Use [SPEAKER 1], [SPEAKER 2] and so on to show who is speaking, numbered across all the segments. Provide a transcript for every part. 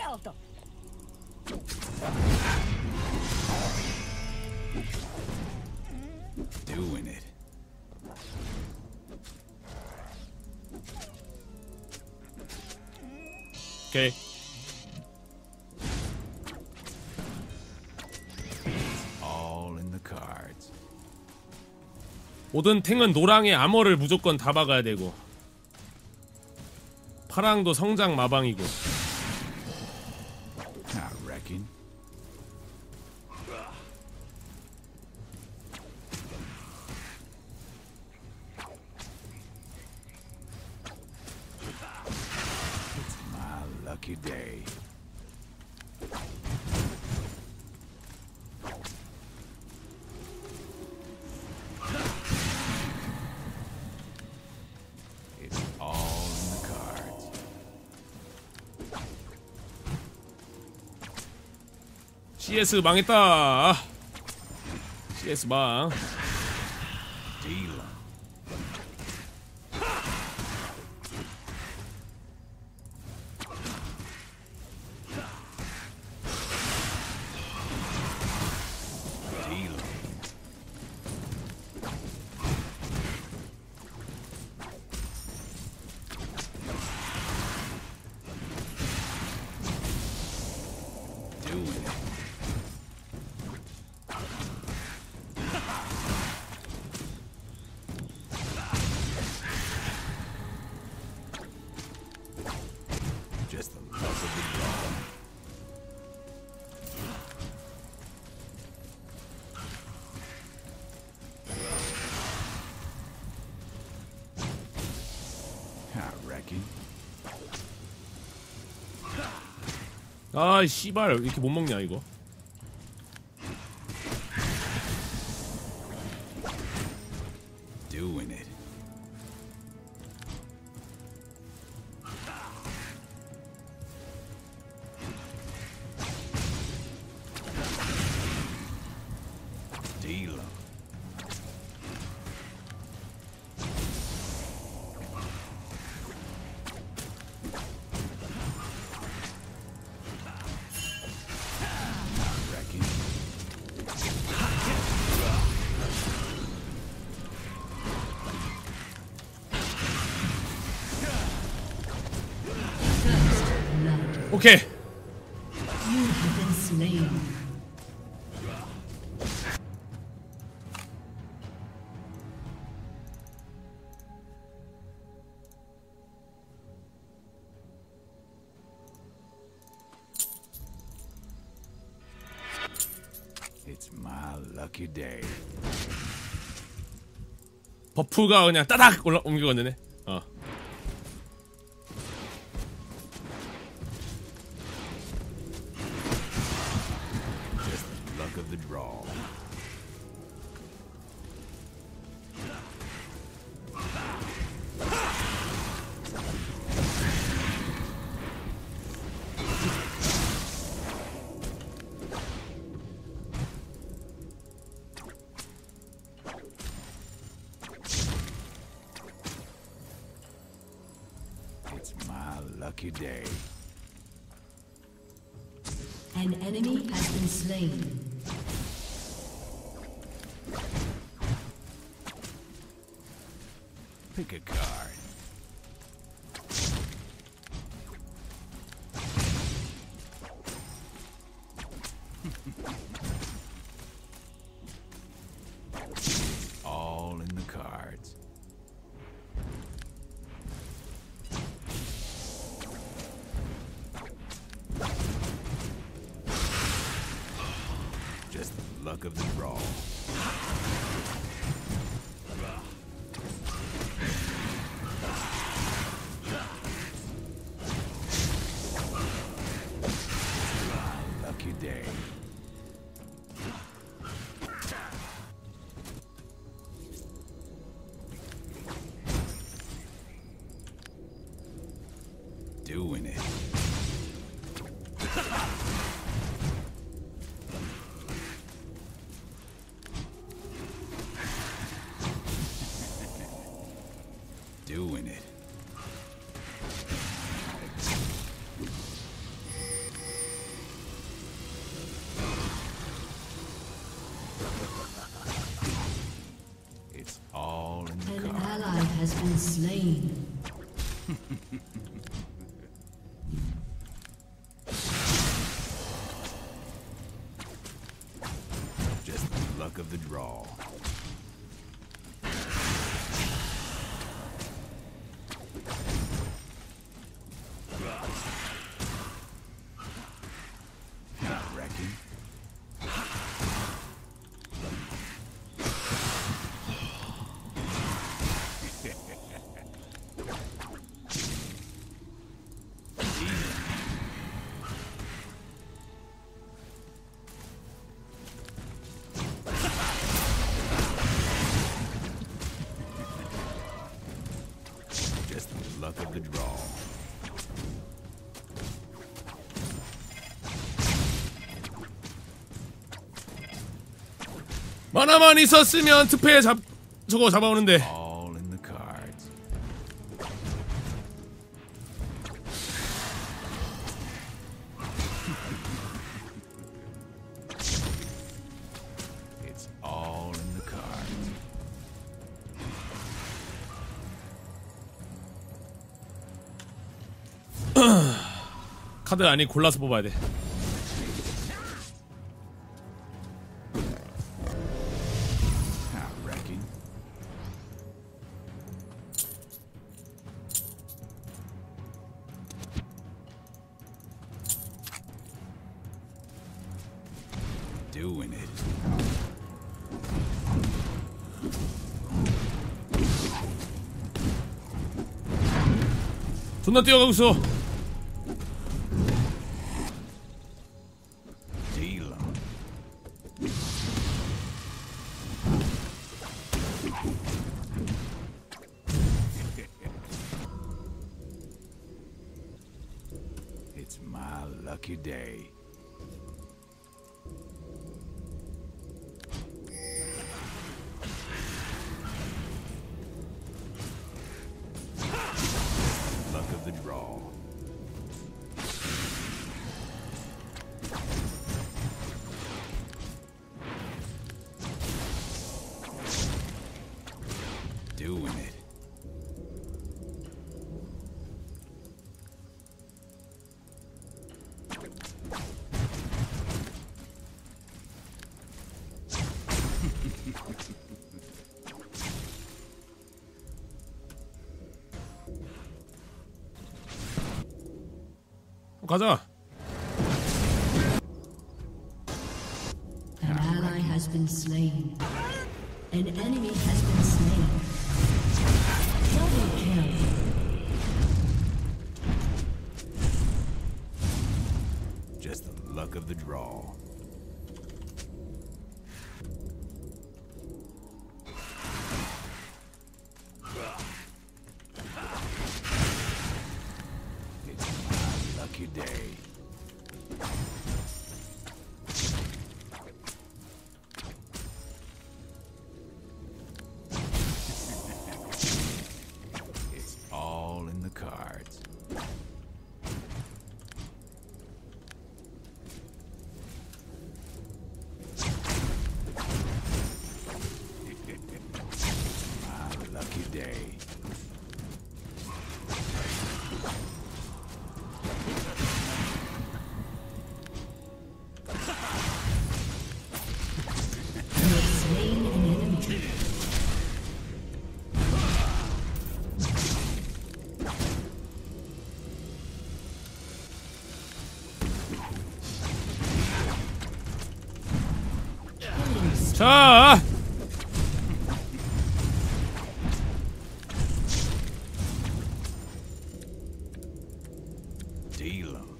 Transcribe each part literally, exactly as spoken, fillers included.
[SPEAKER 1] skeletal.
[SPEAKER 2] Doing it.
[SPEAKER 3] 오케이.
[SPEAKER 2] All in the cards.
[SPEAKER 3] 모든 탱은 노랑의 아머를 무조건 다 박아야 되고, 파랑도 성장 마방이고.
[SPEAKER 2] I reckon. It's my lucky day. It's all in the cards.
[SPEAKER 3] 씨에스 망했다. 씨에스 망.
[SPEAKER 2] Deal 'em. Deal 'em. Doing it. Just the luck of the draw. I reckon.
[SPEAKER 3] 아 씨발 왜 이렇게 못 먹냐 이거.
[SPEAKER 2] Doing it. Deal 'em. I reckon.
[SPEAKER 3] 오케이.
[SPEAKER 4] You have been slain.
[SPEAKER 2] It's my lucky day.
[SPEAKER 3] 버프가 그냥 따닥 올라 옮겨갔네. 어.
[SPEAKER 2] Just the luck of the draw. It's my lucky day.
[SPEAKER 4] An enemy has been slain.
[SPEAKER 2] Pick a card. All in the cards. Just the luck of the draw. My lucky day. Doing it. Doing it.
[SPEAKER 4] slain.
[SPEAKER 2] Just the luck of the draw. Not wrecking. Just the luck of the draw.
[SPEAKER 3] 만화만 있었으면 투패 잡 저거 잡아오는데.
[SPEAKER 2] All in the cards. It's all in the cards.
[SPEAKER 3] 카드 아니 골라서 뽑아야 돼.
[SPEAKER 2] Not wrecking. Doing it.
[SPEAKER 3] 존나 뛰어가고 있어.
[SPEAKER 2] Deal 'em. It's my lucky day. Luck of the draw. Doing it.
[SPEAKER 3] 가자.
[SPEAKER 4] An ally has been slain. An enemy has been slain. Double kill.
[SPEAKER 2] Just the luck of the draw. It's my lucky day. It's all in the cards. My lucky day.
[SPEAKER 4] You have slain an enemy.
[SPEAKER 3] 자.
[SPEAKER 2] Deal 'em.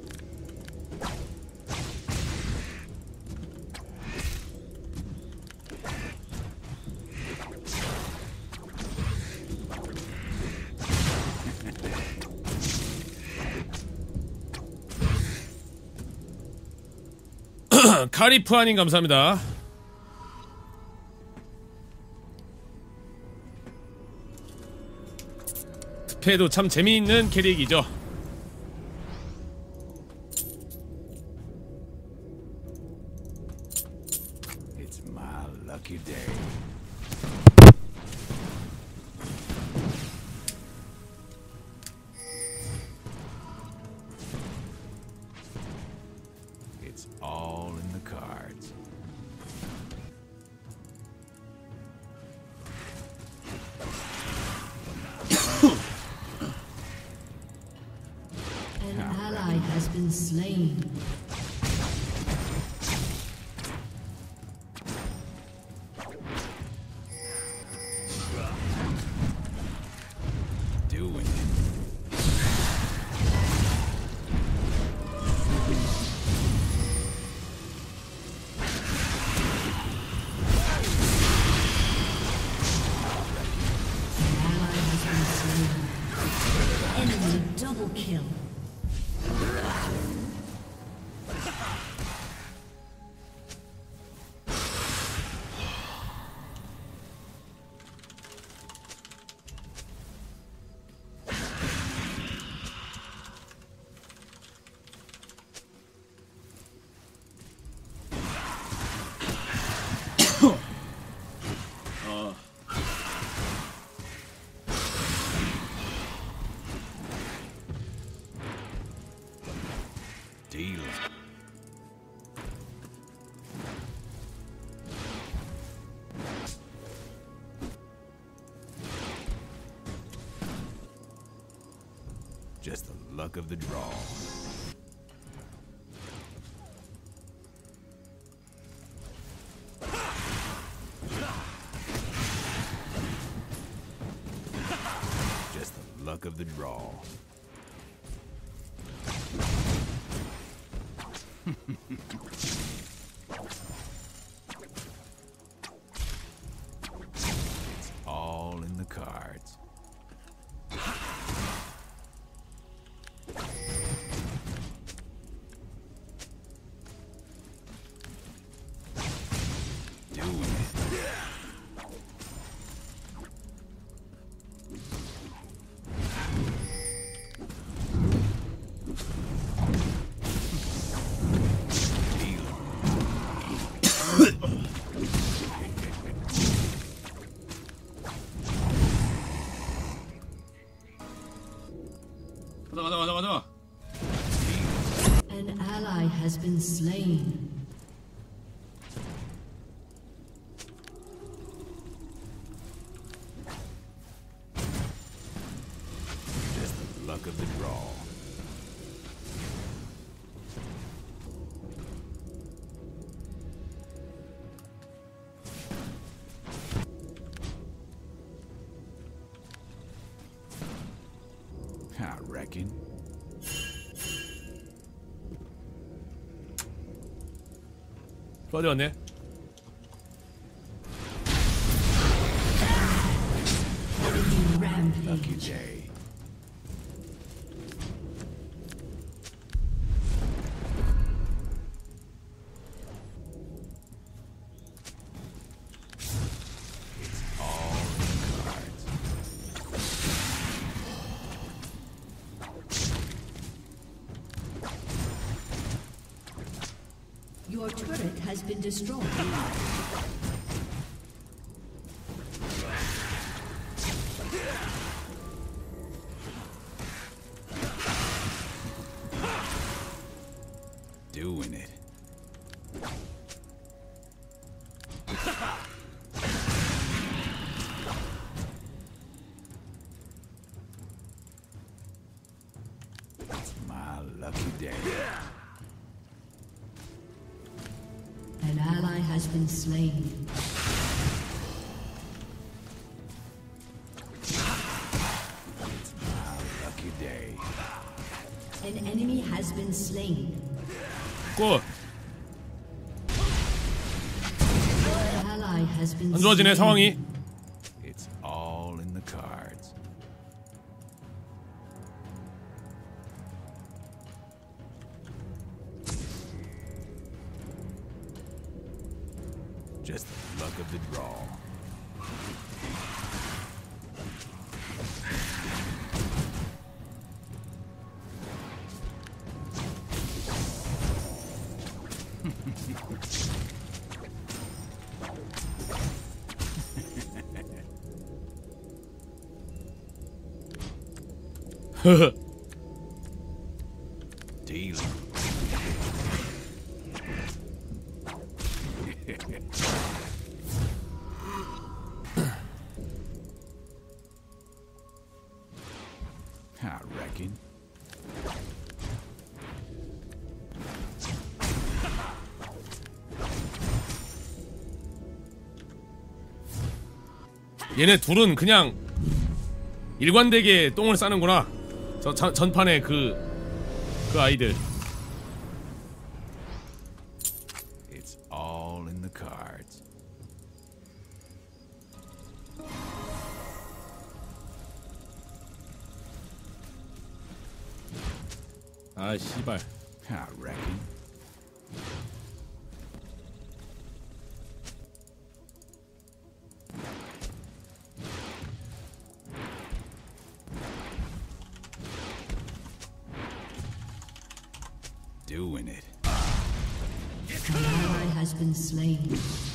[SPEAKER 3] 카리프아님 감사합니다. 투패도 참 재미있는 캐릭이죠.
[SPEAKER 2] It's my lucky day.
[SPEAKER 4] been slain.
[SPEAKER 2] Doing it.
[SPEAKER 4] Enemy double kill.
[SPEAKER 2] Deal. Just the luck of the draw. Just the luck of the draw. It's all in the cards. Doing it.
[SPEAKER 3] 가자 가자 가자 가자.
[SPEAKER 4] An ally has been slain.
[SPEAKER 2] Just the luck of the draw. I reckon.
[SPEAKER 3] 어디 갔네?
[SPEAKER 2] Lucky day. It's all in the cards.
[SPEAKER 4] Your turret has been destroyed.
[SPEAKER 2] Doing it. It's my lucky day.
[SPEAKER 4] An ally has been slain.
[SPEAKER 2] It's my lucky day.
[SPEAKER 4] An enemy has been slain.
[SPEAKER 3] 굿.
[SPEAKER 4] An ally has been
[SPEAKER 3] 안 좋아지네
[SPEAKER 4] slain.
[SPEAKER 3] 상황이.
[SPEAKER 2] It's all in the cards. Just the luck of the draw. Deal. I reckon.
[SPEAKER 3] 얘네 둘은 그냥 일관되게 똥을 싸는구나. 저 전, 전판에 그, 그 아이들.
[SPEAKER 2] It's all in the cards.
[SPEAKER 3] 아, 씨발.
[SPEAKER 2] I reckon. Doing it.
[SPEAKER 4] An ally has been slain.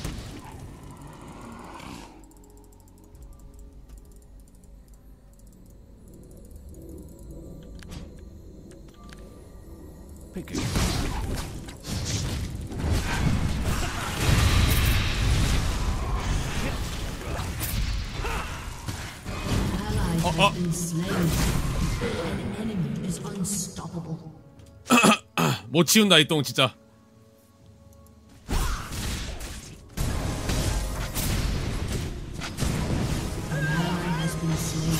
[SPEAKER 2] Pick it.
[SPEAKER 4] Ally has
[SPEAKER 3] oh.
[SPEAKER 4] been slain. An enemy is unstoppable.
[SPEAKER 3] 못 치운다, 이 똥, 진짜.
[SPEAKER 4] An ally has been slain.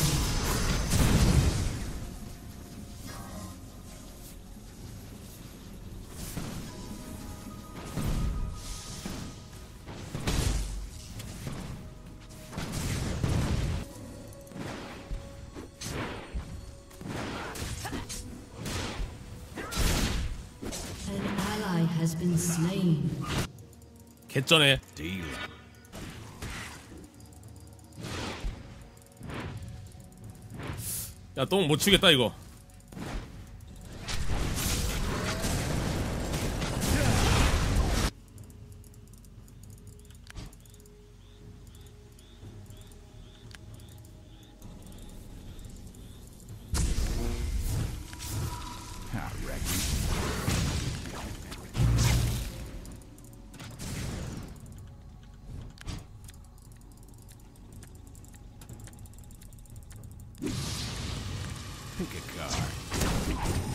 [SPEAKER 4] An ally has been slain.
[SPEAKER 3] 개쩌네.
[SPEAKER 2] Deal.
[SPEAKER 3] 야, 똥 못 치겠다, 이거.
[SPEAKER 2] I reckon. Pick a card.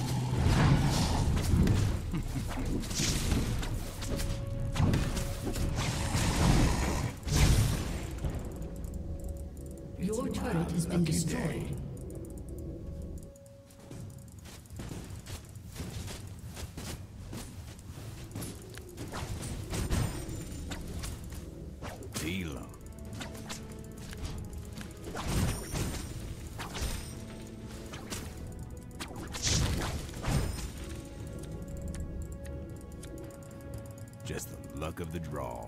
[SPEAKER 4] Your turret has been
[SPEAKER 2] lucky
[SPEAKER 4] destroyed.
[SPEAKER 2] day. Deal 'em. Just the luck of the draw.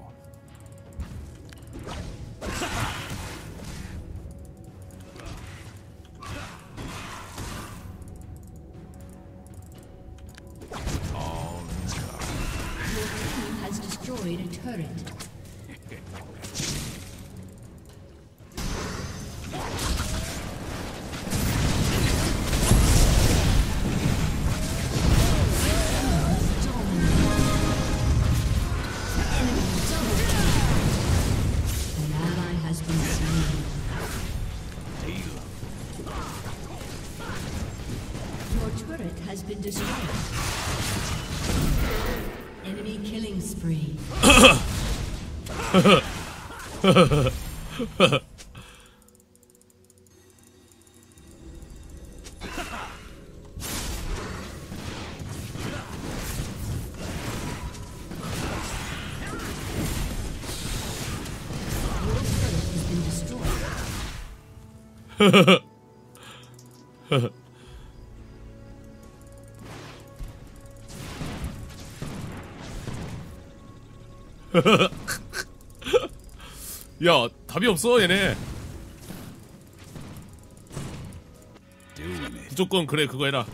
[SPEAKER 2] All in the card.
[SPEAKER 4] Your team has destroyed a turret. An ally has been slain.
[SPEAKER 2] Deal 'em.
[SPEAKER 4] Your turret has been destroyed. Enemy killing spree. Your turret has been destroyed.
[SPEAKER 3] 야, 답이 없어, 얘네.
[SPEAKER 2] Doing it.
[SPEAKER 3] 무조건 그래, 그거 해라.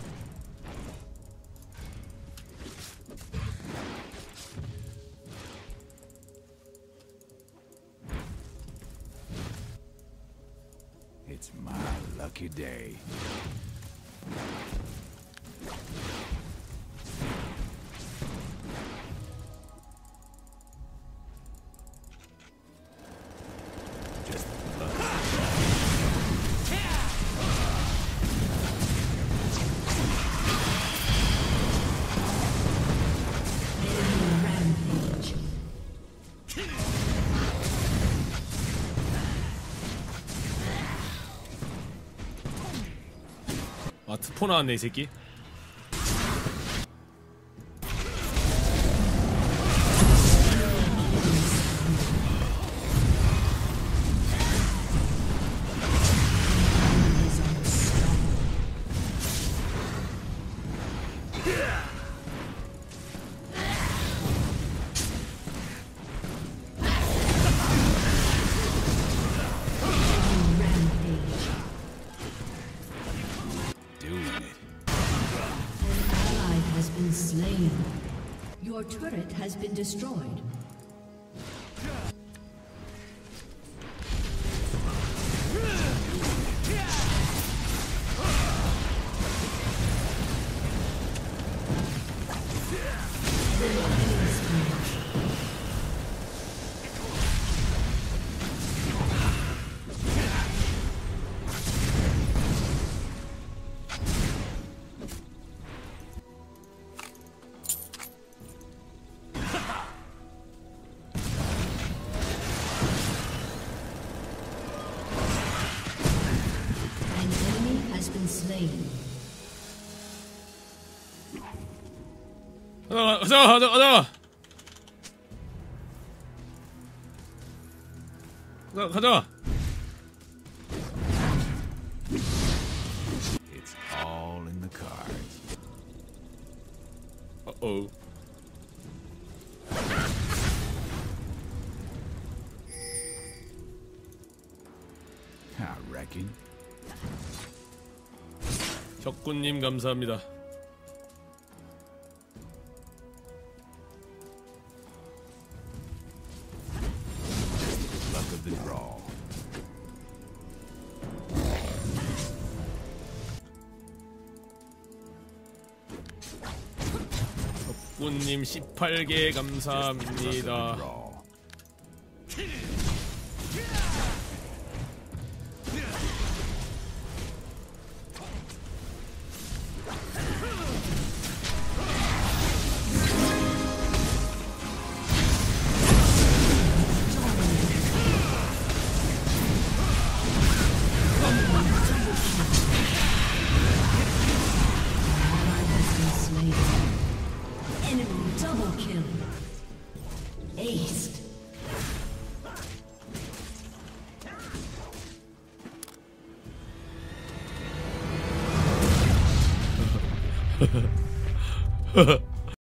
[SPEAKER 2] It's my lucky day. Just the luck.
[SPEAKER 4] Enemy rampage.
[SPEAKER 3] 스포 나왔네 이 새끼.
[SPEAKER 4] Slain. Your turret has been destroyed. Slain.
[SPEAKER 3] 가자 가자 가자 가자 가자 가자.
[SPEAKER 2] It's all in the cards.
[SPEAKER 3] 어어.
[SPEAKER 2] I reckon.
[SPEAKER 3] 혁군님 감사합니다.
[SPEAKER 2] Luck of the draw.
[SPEAKER 3] 혁군님 십팔 개 감사합니다.
[SPEAKER 4] Enemy double kill. Aced.